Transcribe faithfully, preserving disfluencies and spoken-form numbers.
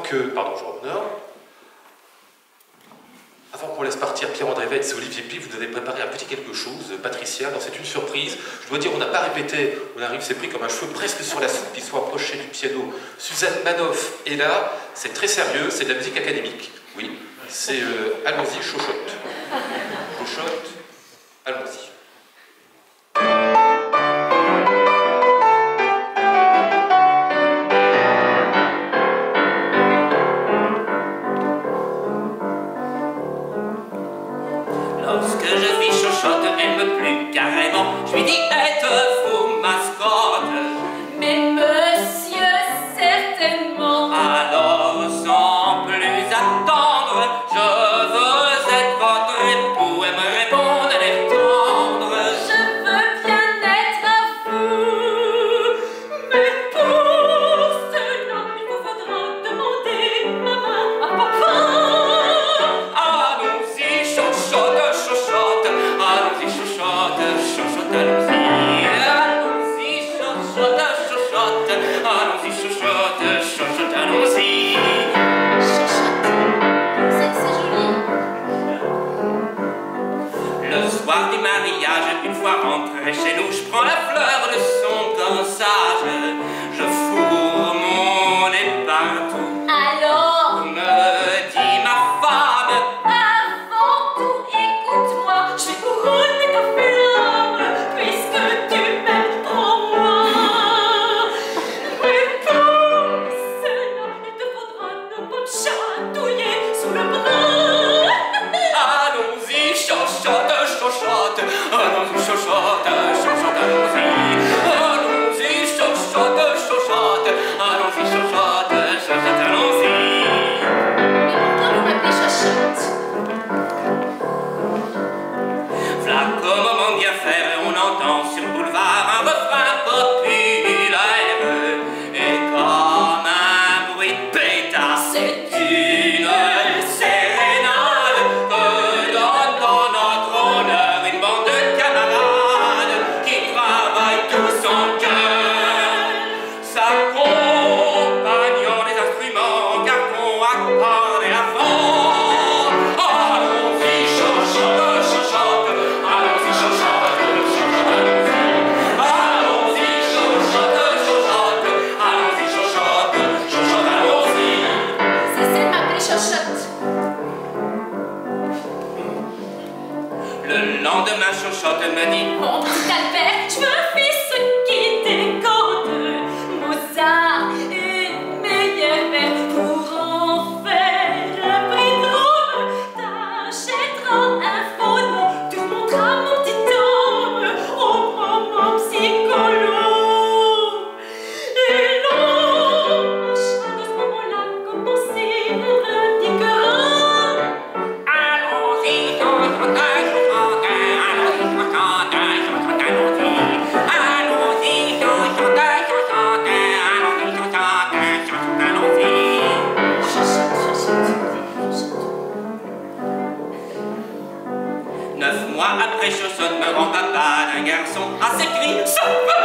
que... Pardon, je repreneur. Avant qu'on laisse partir Pierre-André Vetz et Olivier Py, vous nous avez préparé un petit quelque chose, Patricia. Alors c'est une surprise. Je dois dire, on n'a pas répété. On arrive, c'est pris comme un cheveu presque sur la soupe, qui soit approché du piano. Suzanne Manoff est là. C'est très sérieux, c'est de la musique académique. Oui, c'est euh, allons-y, chochotte. Chochotte, allons-y. Lorsque je vis Chochotte, elle me plaît carrément. Je lui dis, êtes-vous mascotte? Mais monsieur, certainement. Alors, sans plus attendre, je veux être votre époux et me répondre à l'air tendre. Je veux bien être à vous, mais pour cela, il vous faudra demander ma main à papa. Allons-y, Chochotte, Chochotte, allons-y, Chochotte, Chochotte, allons-y. Allons-y, Chochotte, Chochotte, allons-y, Chochotte, Chochotte, allons-y. Chochotte, c'est c'est joli. Le soir du mariage, une fois rentré chez nous, je prends la fleur de son corsage, je fourre mon nez partout. Alors, Me dit ma femme, avant tout, écoute-moi, je vais couronner ta flamme, puisque tu m'aimes trop moi. Mais pour cela, il te faudra ne pas me chatouiller sous le bras. allons-y, Chochotte, Chochotte, allons-y, Chochotte, Chochotte, allons-y. Allons-y, Chochotte, Chochotte, allons-y, Chochotte, Chochotte, allons-y. Mais pourquoi vous m'appelez Chochotte? V'là qu'au moment bien faire, on entend sur le boulevard un refrain populaire. Et comme un bruit de pétard, c'est une sérénade que donne en notre honneur une bande de camarades qui travaillent tous en chœur, s'accompagnant des instruments en carton à cordes et à vent. Allons-y, Chochotte, Chochotte, allons-y, Chochotte, Chochotte, allons-y. Allons-y, Chochotte, Chochotte, allons-y, Chochotte, Chochotte, allons-y. Cessez de m'appeler Chochotte. Le lendemain, Chochotte me dit, Mon petit Albert, je veux un fils qui décante. Mozart, une meilleure mère pour en faire un prix drôle. T'achèteras un phono, tu monteras mon petit homme au moment psycholo. Et l'on marchera de ce moment-là comme on s'y indiquera. allons-y, Chochotte, Chochotte, allons-y, Chochotte, Chochotte, allons-y. Allons-y, Chochotte, Chochotte, allons-y, Chochotte, Chochotte, allons-y. Chochotte, Chochotte. Neuf mois après, Chochotte me rend papa d'un garçon à ses cris.